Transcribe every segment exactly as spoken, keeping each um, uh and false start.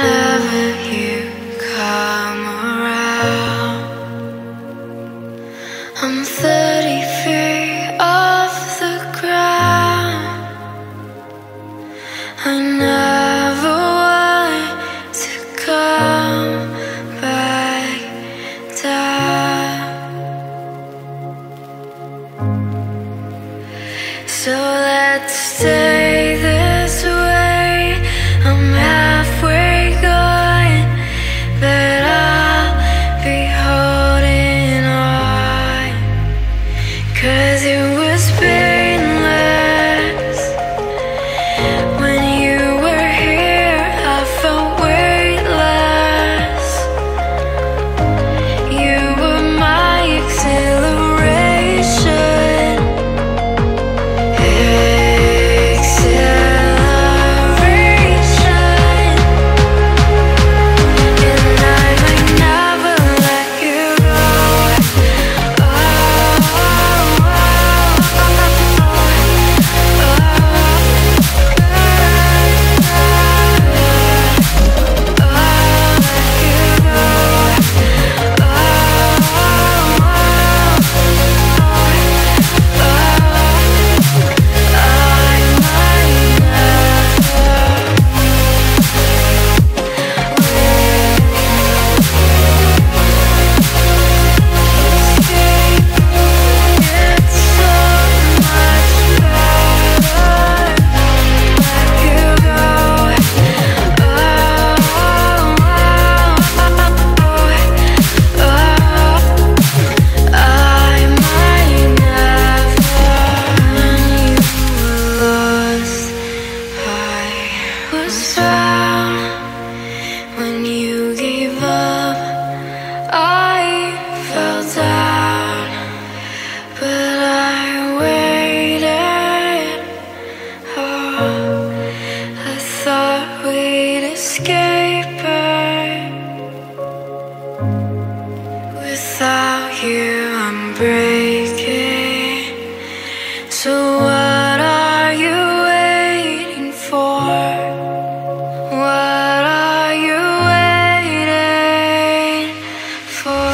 whenever you come around. I'm thirty feet off the ground. I never want to come back down. So let's stay this way. I'm halfway gone, but I'll be holding on. Cause it was painless. When you were here, I felt weightless. You were my exhilaration. Without you, I'm breaking. So what are you waiting for? What are you waiting for?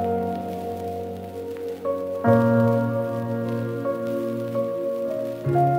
you.